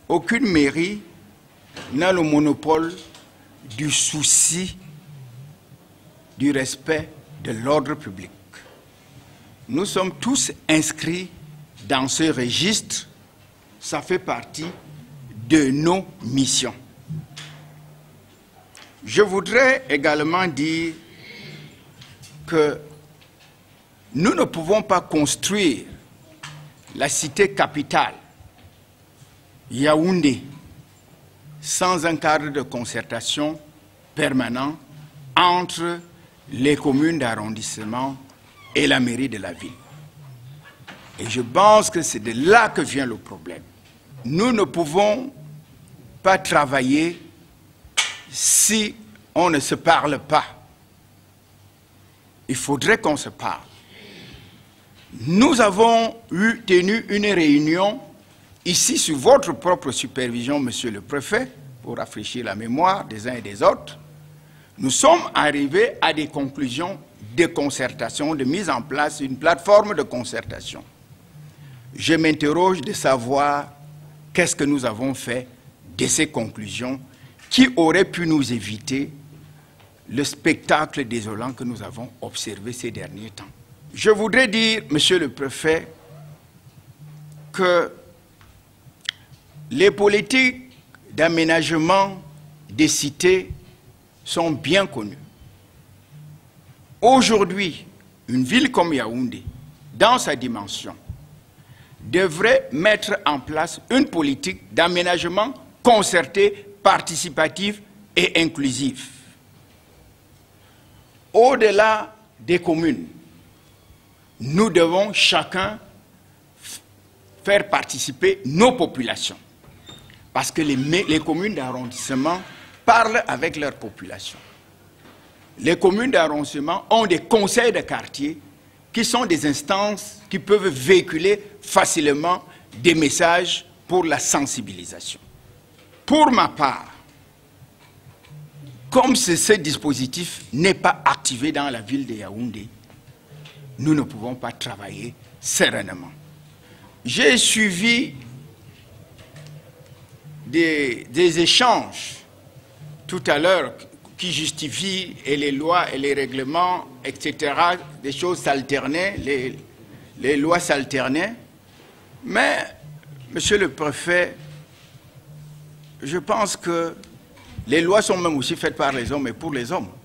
aucune mairie n'a le monopole du souci du respect de l'ordre public. Nous sommes tous inscrits dans ce registre, ça fait partie de nos missions. Je voudrais également dire que nous ne pouvons pas construire la cité capitale, Yaoundé, sans un cadre de concertation permanent entre les communes d'arrondissement et la mairie de la ville. Et je pense que c'est de là que vient le problème. Nous ne pouvons pas travailler si on ne se parle pas. Il faudrait qu'on se parle. Nous avons tenu une réunion ici sur votre propre supervision, monsieur le préfet, pour rafraîchir la mémoire des uns et des autres. Nous sommes arrivés à des conclusions de concertation, de mise en place d'une plateforme de concertation. Je m'interroge de savoir qu'est-ce que nous avons fait de ces conclusions qui auraient pu nous éviter le spectacle désolant que nous avons observé ces derniers temps. Je voudrais dire, monsieur le préfet, que les politiques d'aménagement des cités sont bien connues. Aujourd'hui, une ville comme Yaoundé, dans sa dimension, devrait mettre en place une politique d'aménagement concertée, participative et inclusive. Au-delà des communes, nous devons chacun faire participer nos populations. Parce que les communes d'arrondissement parlent avec leur population. Les communes d'arrondissement ont des conseils de quartier qui sont des instances qui peuvent véhiculer facilement des messages pour la sensibilisation. Pour ma part, comme ce dispositif n'est pas activé dans la ville de Yaoundé, nous ne pouvons pas travailler sereinement. J'ai suivi des échanges tout à l'heure qui justifient et les lois et les règlements, etc., des choses s'alternaient, les lois s'alternaient. Mais, monsieur le préfet, je pense que les lois sont même aussi faites par les hommes et pour les hommes.